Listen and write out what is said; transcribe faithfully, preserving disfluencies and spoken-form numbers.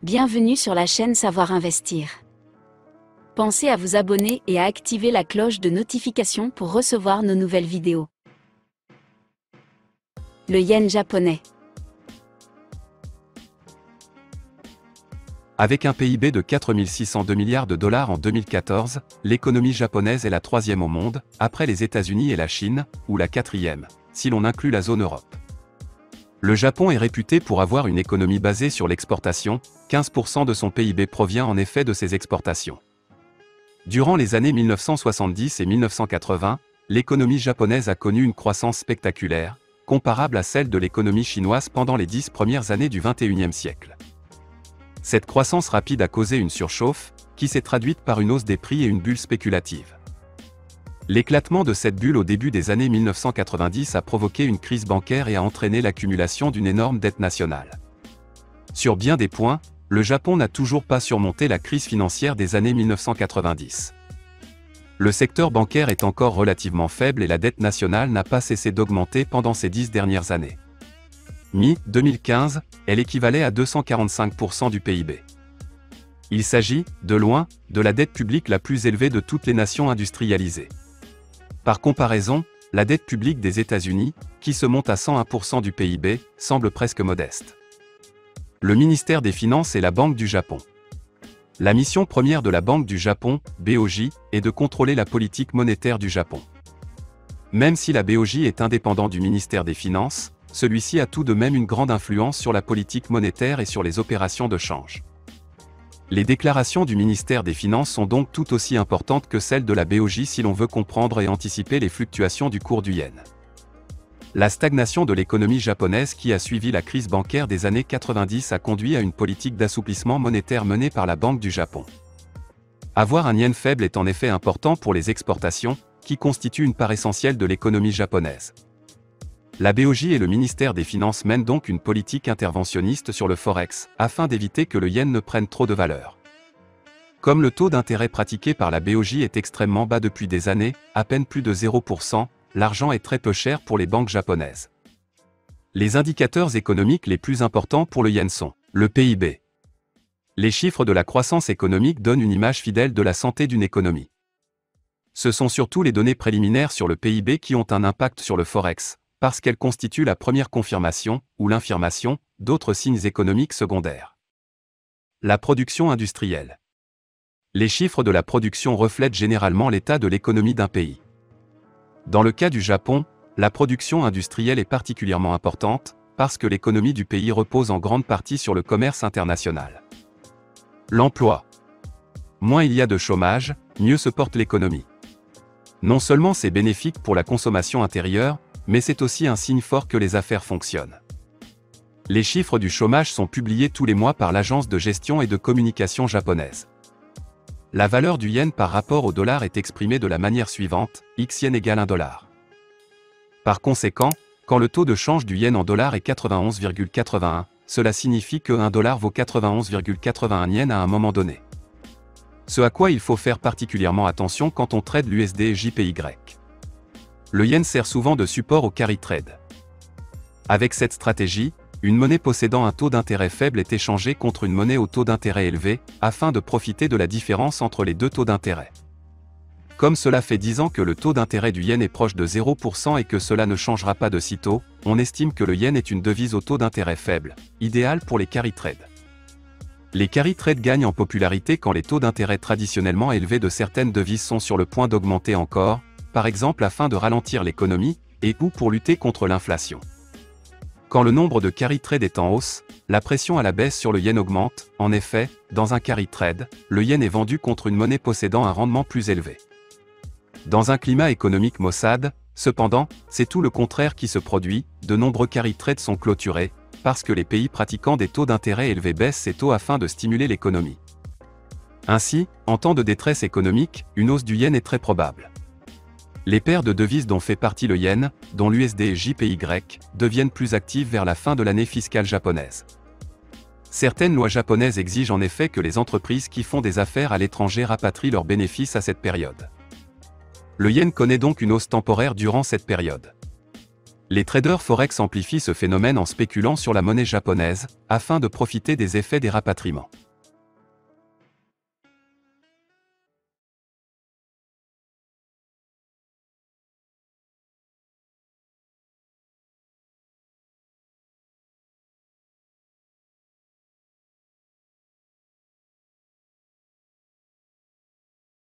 Bienvenue sur la chaîne Savoir Investir. Pensez à vous abonner et à activer la cloche de notification pour recevoir nos nouvelles vidéos. Le yen japonais. Avec un P I B de quatre mille six cent deux milliards de dollars en deux mille quatorze, l'économie japonaise est la troisième au monde, après les États-Unis et la Chine, ou la quatrième, si l'on inclut la zone Europe. Le Japon est réputé pour avoir une économie basée sur l'exportation, quinze pour cent de son P I B provient en effet de ses exportations. Durant les années mille neuf cent soixante-dix et mille neuf cent quatre-vingts, l'économie japonaise a connu une croissance spectaculaire, comparable à celle de l'économie chinoise pendant les dix premières années du vingt et unième siècle. Cette croissance rapide a causé une surchauffe, qui s'est traduite par une hausse des prix et une bulle spéculative. L'éclatement de cette bulle au début des années mille neuf cent quatre-vingt-dix a provoqué une crise bancaire et a entraîné l'accumulation d'une énorme dette nationale. Sur bien des points, le Japon n'a toujours pas surmonté la crise financière des années mille neuf cent quatre-vingt-dix. Le secteur bancaire est encore relativement faible et la dette nationale n'a pas cessé d'augmenter pendant ces dix dernières années. Mi deux mille quinze, elle équivalait à deux cent quarante-cinq pour cent du P I B. Il s'agit, de loin, de la dette publique la plus élevée de toutes les nations industrialisées. Par comparaison, la dette publique des États-Unis, qui se monte à cent un pour cent du P I B, semble presque modeste. Le ministère des Finances est la Banque du Japon. La mission première de la Banque du Japon, B O J, est de contrôler la politique monétaire du Japon. Même si la B O J est indépendant du ministère des Finances, celui-ci a tout de même une grande influence sur la politique monétaire et sur les opérations de change. Les déclarations du ministère des Finances sont donc tout aussi importantes que celles de la B O J si l'on veut comprendre et anticiper les fluctuations du cours du yen. La stagnation de l'économie japonaise qui a suivi la crise bancaire des années quatre-vingt-dix a conduit à une politique d'assouplissement monétaire menée par la Banque du Japon. Avoir un yen faible est en effet important pour les exportations, qui constituent une part essentielle de l'économie japonaise. La B O J et le ministère des Finances mènent donc une politique interventionniste sur le forex, afin d'éviter que le yen ne prenne trop de valeur. Comme le taux d'intérêt pratiqué par la B O J est extrêmement bas depuis des années, à peine plus de zéro pour cent, l'argent est très peu cher pour les banques japonaises. Les indicateurs économiques les plus importants pour le yen sont le P I B. Les chiffres de la croissance économique donnent une image fidèle de la santé d'une économie. Ce sont surtout les données préliminaires sur le P I B qui ont un impact sur le forex, parce qu'elles constituent la première confirmation, ou l'infirmation, d'autres signes économiques secondaires. La production industrielle. Les chiffres de la production reflètent généralement l'état de l'économie d'un pays. Dans le cas du Japon, la production industrielle est particulièrement importante, parce que l'économie du pays repose en grande partie sur le commerce international. L'emploi. Moins il y a de chômage, mieux se porte l'économie. Non seulement c'est bénéfique pour la consommation intérieure, mais c'est aussi un signe fort que les affaires fonctionnent. Les chiffres du chômage sont publiés tous les mois par l'agence de gestion et de communication japonaise. La valeur du yen par rapport au dollar est exprimée de la manière suivante, X yen égale un dollar. Par conséquent, quand le taux de change du yen en dollar est quatre-vingt-onze virgule quatre-vingt-un, cela signifie que un dollar vaut quatre-vingt-onze virgule quatre-vingt-un yens à un moment donné. Ce à quoi il faut faire particulièrement attention quand on trade l'U S D J P Y. Le yen sert souvent de support au carry trade. Avec cette stratégie, une monnaie possédant un taux d'intérêt faible est échangée contre une monnaie au taux d'intérêt élevé, afin de profiter de la différence entre les deux taux d'intérêt. Comme cela fait dix ans que le taux d'intérêt du yen est proche de zéro pour cent et que cela ne changera pas de sitôt, on estime que le yen est une devise au taux d'intérêt faible, idéale pour les carry trades. Les carry trades gagnent en popularité quand les taux d'intérêt traditionnellement élevés de certaines devises sont sur le point d'augmenter encore, par exemple afin de ralentir l'économie, et ou pour lutter contre l'inflation. Quand le nombre de carry trade est en hausse, la pression à la baisse sur le yen augmente. En effet, dans un carry trade, le yen est vendu contre une monnaie possédant un rendement plus élevé. Dans un climat économique maussade, cependant, c'est tout le contraire qui se produit, de nombreux carry trades sont clôturés, parce que les pays pratiquant des taux d'intérêt élevés baissent ces taux afin de stimuler l'économie. Ainsi, en temps de détresse économique, une hausse du yen est très probable. Les paires de devises dont fait partie le yen, dont l'U S D J P Y, deviennent plus actives vers la fin de l'année fiscale japonaise. Certaines lois japonaises exigent en effet que les entreprises qui font des affaires à l'étranger rapatrient leurs bénéfices à cette période. Le yen connaît donc une hausse temporaire durant cette période. Les traders forex amplifient ce phénomène en spéculant sur la monnaie japonaise, afin de profiter des effets des rapatriements.